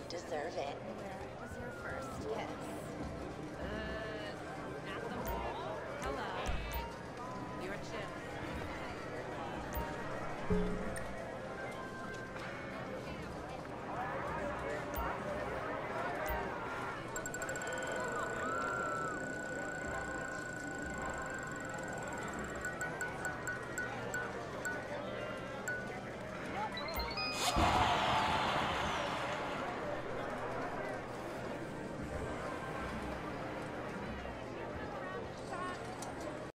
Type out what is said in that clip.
deserve it. Where was your first kiss? At the mall? Hello. Your chips.